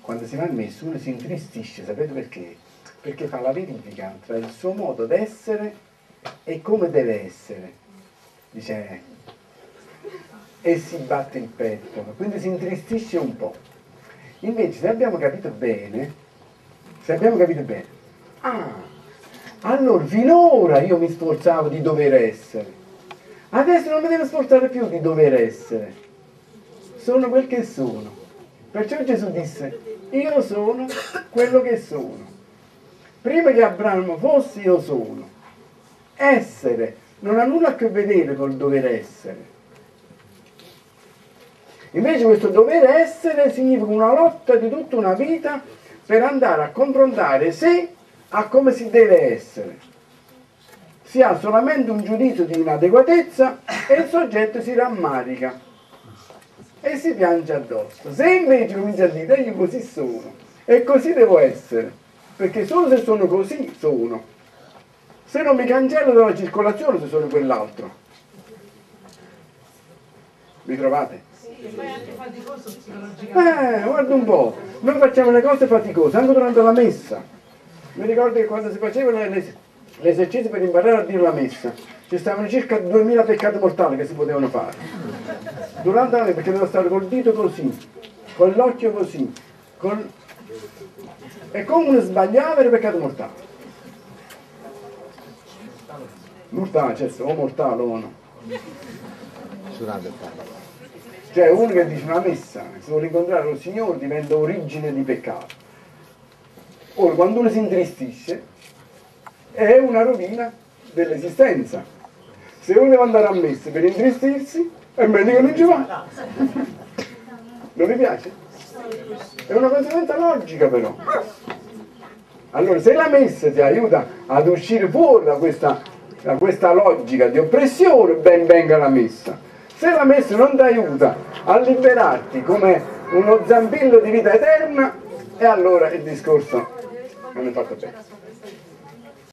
quando si va al messo uno si intristisce, sapete perché? Perché fa la verifica tra il suo modo d'essere e come deve essere, dice, e si batte il petto, quindi si intristisce un po'. Invece se abbiamo capito bene, allora finora io mi sforzavo di dover essere, adesso non mi devo sforzare più di dover essere, sono quel che sono. Perciò Gesù disse, io sono quello che sono. Prima che Abramo fosse, io sono. Essere non ha nulla a che vedere col dover essere. Invece questo dover essere significa una lotta di tutta una vita per andare a confrontare sé a come si deve essere. Si ha solamente un giudizio di inadeguatezza e il soggetto si rammarica e si piange addosso. Se invece comincia a dire io così sono e così devo essere, perché solo se sono così sono, se non mi cancello dalla circolazione se sono quell'altro. Vi trovate? Ma è anche faticoso psicologicamente. Guarda un po', noi facciamo le cose faticose anche durante la messa. Mi ricordo che quando si facevano le esercizi per imparare a dire la messa ci stavano circa 2000 peccati mortali che si potevano fare durante la messa, perché devo stare col dito così, con l'occhio così, e come uno sbagliava era peccato mortale. Mortale, cioè o mortale o no. Cioè uno che dice una messa, se vuole incontrare il Signore diventa origine di peccato. Ora quando uno si intristisce è una rovina dell'esistenza. Se uno deve andare a messa per intristirsi è meglio che non ci va. Non vi piace? È una conseguenza logica però. Allora se la messa ti aiuta ad uscire fuori da questa logica di oppressione, ben venga la messa. Se la messa non ti aiuta a liberarti come uno zampillo di vita eterna, e allora il discorso non è fatto bene.